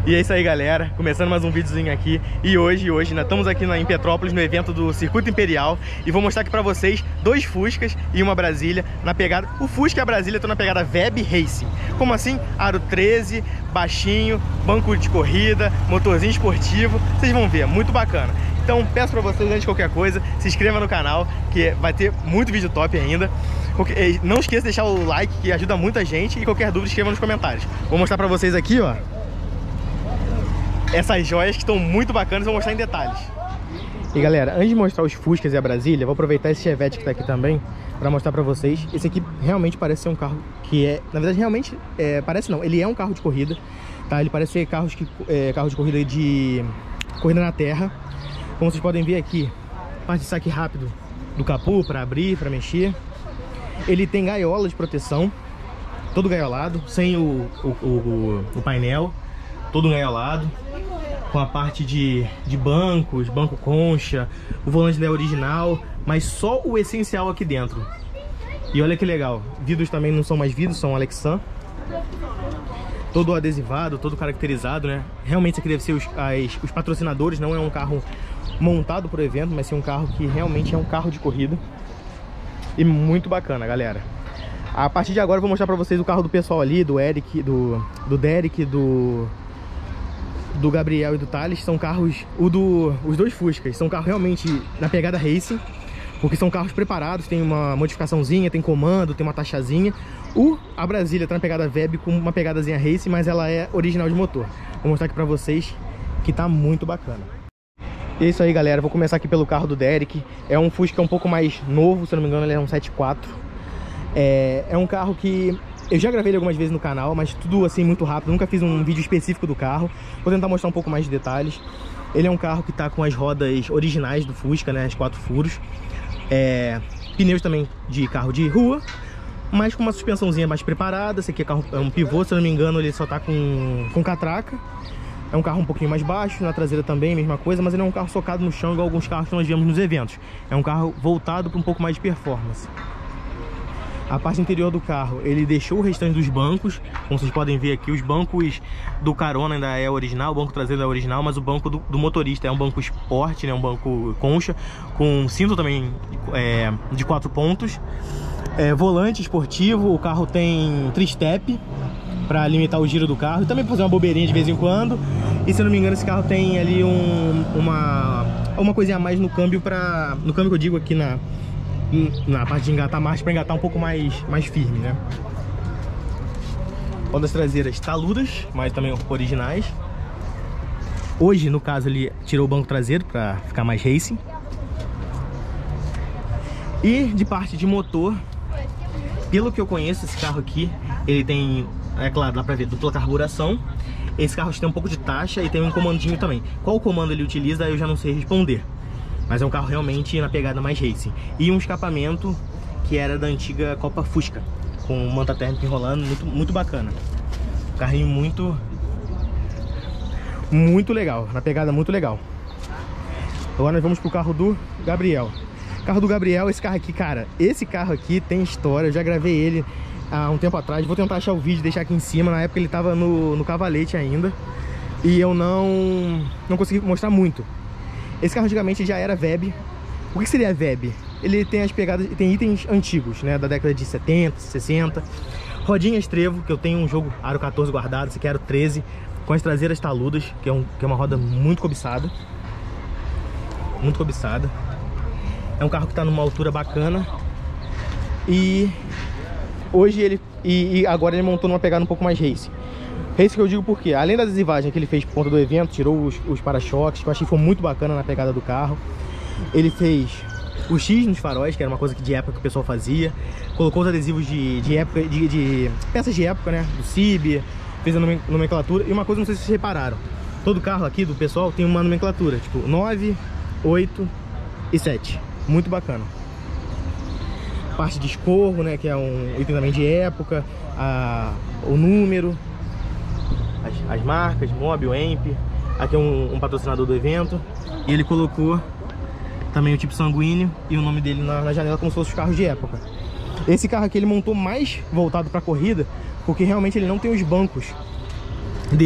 E é isso aí, galera, começando mais um videozinho aqui. E hoje nós estamos aqui em Petrópolis, no evento do Circuito Imperial. E vou mostrar aqui pra vocês dois Fuscas e uma Brasília na pegada... O Fusca e a Brasília estão na pegada Veb Racing. Como assim? Aro 13, baixinho, banco de corrida, motorzinho esportivo. Vocês vão ver, muito bacana. Então peço pra vocês, antes de qualquer coisa, se inscreva no canal, que vai ter muito vídeo top ainda. Não esqueça de deixar o like, que ajuda muita gente. E qualquer dúvida, escreva nos comentários. Vou mostrar pra vocês aqui, ó, essas joias que estão muito bacanas, vou mostrar em detalhes. E galera, antes de mostrar os Fuscas e a Brasília, vou aproveitar esse Chevette que tá aqui também pra mostrar pra vocês. Esse aqui realmente parece ser um carro que é... Na verdade, realmente, parece não, ele é um carro de corrida, tá? Ele parece ser carro de corrida de... corrida na terra. Como vocês podem ver aqui, parte de saque rápido do capô pra abrir, pra mexer. Ele tem gaiola de proteção, todo gaiolado, sem o painel, todo gaiolado, com a parte de bancos, banco concha, o volante não é original, mas só o essencial aqui dentro. E olha que legal, vidros também não são mais vidros, são Alexan, todo adesivado, todo caracterizado, né? Realmente isso aqui deve ser os patrocinadores, não é um carro montado para o evento, mas sim um carro que realmente é um carro de corrida. E muito bacana, galera. A partir de agora eu vou mostrar pra vocês o carro do pessoal ali, do Eric, do Derek, do Gabriel e do Thales. São carros, os dois Fuscas, são carros realmente na pegada racing, porque são carros preparados, tem uma modificaçãozinha, tem comando, tem uma taxazinha. A Brasília tá na pegada Veb com uma pegadazinha racing, mas ela é original de motor. Vou mostrar aqui pra vocês que tá muito bacana. E é isso aí, galera, vou começar aqui pelo carro do Derek. É um Fusca um pouco mais novo, se eu não me engano ele é um 7.4. É um carro que eu já gravei ele algumas vezes no canal, mas tudo assim muito rápido, nunca fiz um vídeo específico do carro. Vou tentar mostrar um pouco mais de detalhes. Ele é um carro que tá com as rodas originais do Fusca, né, as 4 furos. Pneus também de carro de rua, mas com uma suspensãozinha mais preparada. Esse aqui é um pivô, se eu não me engano ele só tá com catraca. É um carro um pouquinho mais baixo, na traseira também, mesma coisa, mas ele é um carro socado no chão, igual alguns carros que nós vemos nos eventos. É um carro voltado para um pouco mais de performance. A parte interior do carro, ele deixou o restante dos bancos. Como vocês podem ver aqui, os bancos do carona ainda é original, o banco traseiro é original, mas o banco do motorista é um banco Sport, né, um banco concha, com cinto também de 4 pontos. Volante esportivo, o carro tem tri-step para limitar o giro do carro e também fazer uma bobeirinha de vez em quando. E se eu não me engano, esse carro tem ali uma coisinha a mais no câmbio, no câmbio que eu digo aqui na parte de engatar marcha, para engatar um pouco mais firme, né? Rodas traseiras taludas, mas também originais. Hoje, no caso, ele tirou o banco traseiro para ficar mais racing. E de parte de motor, pelo que eu conheço, esse carro aqui, ele tem, é claro, dá pra ver, dupla carburação. Esse carro tem um pouco de taxa e tem um comandinho também. Qual comando ele utiliza, eu já não sei responder. Mas é um carro realmente na pegada mais racing. E um escapamento que era da antiga Copa Fusca, com manta térmica enrolando, muito bacana. Carrinho muito legal, na pegada muito legal. Agora nós vamos pro carro do Gabriel. Carro do Gabriel, esse carro aqui, cara, esse carro aqui tem história, eu já gravei ele há um tempo atrás. Vou tentar achar o vídeo e deixar aqui em cima. Na época ele tava no cavalete ainda e eu não consegui mostrar muito. Esse carro antigamente já era Veb. O que seria Veb? Ele tem as pegadas, tem itens antigos, né, da década de 70, 60. Rodinhas Trevo, que eu tenho um jogo Aro 14 guardado, esse aqui é Aro 13, com as traseiras taludas, que é uma roda muito cobiçada. Muito cobiçada. É um carro que está numa altura bacana. E hoje agora ele montou numa pegada um pouco mais race. Race que eu digo porque, além da adesivagem que ele fez por conta do evento, tirou os para-choques, que eu achei que foi muito bacana na pegada do carro. Ele fez o X nos faróis, que era uma coisa de época que o pessoal fazia. Colocou os adesivos de época, de peças de época, né? Do CIB, fez a nomenclatura. E uma coisa, não sei se vocês repararam, todo carro aqui do pessoal tem uma nomenclatura, tipo 9, 8 e 7. Muito bacana. Parte de escorro, né, que é um item também de época, o número, as marcas, Mobil, Emp. Aqui é um patrocinador do evento. E ele colocou também o tipo sanguíneo e o nome dele na janela, como se fosse os carros de época. Esse carro aqui ele montou mais voltado para corrida, porque realmente ele não tem os bancos dentro.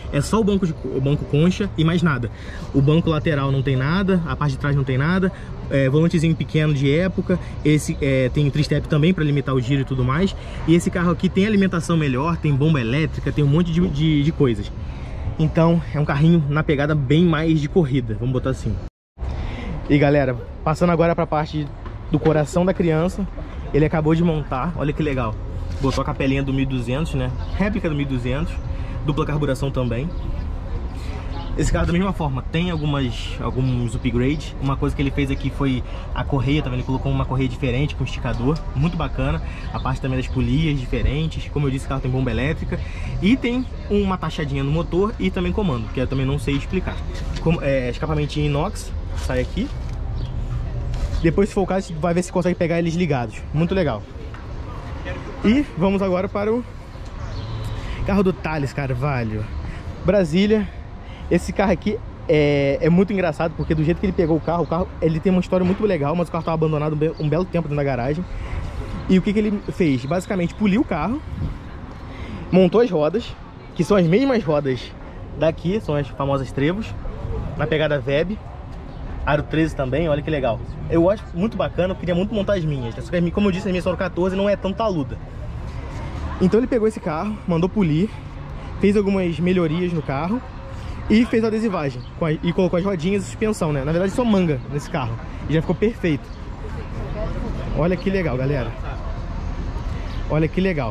É só o banco concha e mais nada. O banco lateral não tem nada, a parte de trás não tem nada. Volantezinho pequeno de época. Esse tem o tri-step também para limitar o giro e tudo mais. E esse carro aqui tem alimentação melhor, tem bomba elétrica, tem um monte de coisas. Então é um carrinho na pegada bem mais de corrida, vamos botar assim. E galera, passando agora para a parte do coração da criança. Ele acabou de montar, olha que legal. Botou a capelinha do 1200, né? Réplica do 1200, dupla carburação também. Esse carro da mesma forma tem alguns upgrades. Uma coisa que ele fez aqui foi a correia também. Ele colocou uma correia diferente com esticador, muito bacana. A parte também das polias diferentes. Como eu disse, o carro tem bomba elétrica e tem uma taxadinha no motor e também comando, que eu também não sei explicar. Escapamentinho inox, sai aqui. Depois, se for o caso, vai ver se consegue pegar eles ligados. Muito legal. E vamos agora para o carro do Thales Carvalho, Brasília. Esse carro aqui é muito engraçado, porque do jeito que ele pegou o carro ele tem uma história muito legal, mas o carro estava abandonado um belo tempo dentro da garagem. E o que ele fez? Basicamente poliu o carro, montou as rodas, que são as mesmas rodas daqui, são as famosas Trevos, na pegada Veb. Aro 13 também, olha que legal. Eu acho muito bacana, eu queria muito montar as minhas. Só que, como eu disse, as minhas são 14 não é tão taluda. Então ele pegou esse carro, mandou polir, fez algumas melhorias no carro e fez a adesivagem e colocou as rodinhas e suspensão, né? Na verdade só manga nesse carro e já ficou perfeito. Olha que legal, galera. Olha que legal.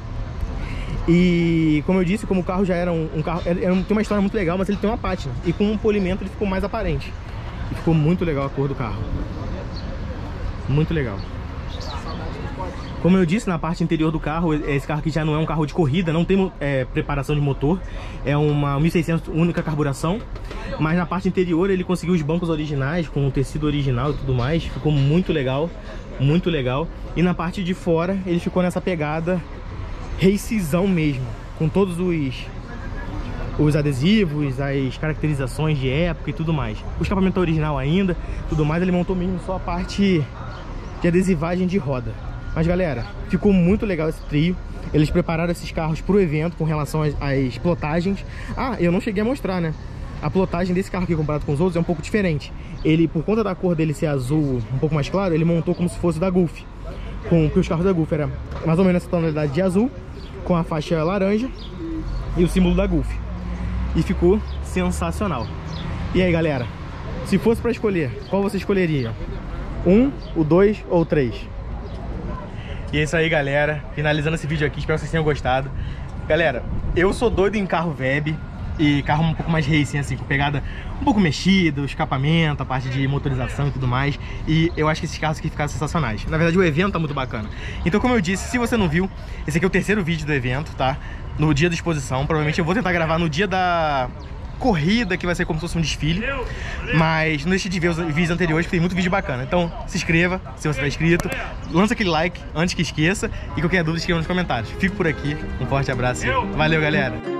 E como eu disse, como o carro já era um carro, tem uma história muito legal, mas ele tem uma pátina e com um polimento ele ficou mais aparente. E ficou muito legal a cor do carro. Muito legal. Como eu disse, na parte interior do carro, esse carro aqui já não é um carro de corrida, não tem preparação de motor. É uma 1600 única carburação. Mas na parte interior ele conseguiu os bancos originais, com o tecido original e tudo mais. Ficou muito legal, muito legal. E na parte de fora ele ficou nessa pegada racezão mesmo, com todos os adesivos, as caracterizações de época e tudo mais. O escapamento original ainda, tudo mais, ele montou mesmo só a parte de adesivagem de roda. Mas galera, ficou muito legal esse trio. Eles prepararam esses carros para o evento com relação às plotagens. Ah, eu não cheguei a mostrar, né? A plotagem desse carro aqui comparado com os outros é um pouco diferente. Ele, por conta da cor dele ser azul um pouco mais claro, ele montou como se fosse da Gulf. Porque os carros da Gulf era mais ou menos essa tonalidade de azul, com a faixa laranja e o símbolo da Gulf. E ficou sensacional. E aí galera, se fosse para escolher, qual você escolheria? O 2 ou o 3? E é isso aí galera, finalizando esse vídeo aqui, espero que vocês tenham gostado. Galera, eu sou doido em carro Veb e carro um pouco mais racing, assim, com pegada um pouco mexida, o escapamento, a parte de motorização e tudo mais. E eu acho que esses carros aqui ficaram sensacionais. Na verdade o evento tá muito bacana. Então, como eu disse, se você não viu, esse aqui é o terceiro vídeo do evento, tá? No dia da exposição, provavelmente eu vou tentar gravar no dia da corrida, que vai ser como se fosse um desfile. Mas não deixe de ver os vídeos anteriores, porque tem muito vídeo bacana. Então se inscreva, se você está inscrito, lança aquele like antes que esqueça. E qualquer dúvida escreva nos comentários. Fico por aqui, um forte abraço e valeu galera!